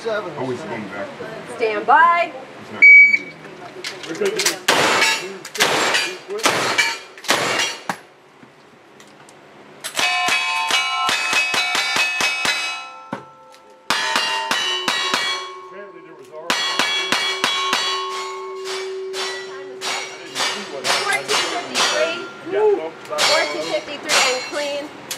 57. Always going back. Stand by. He's not cheating. We're good. Apparently there was already 1453. 1453 and clean.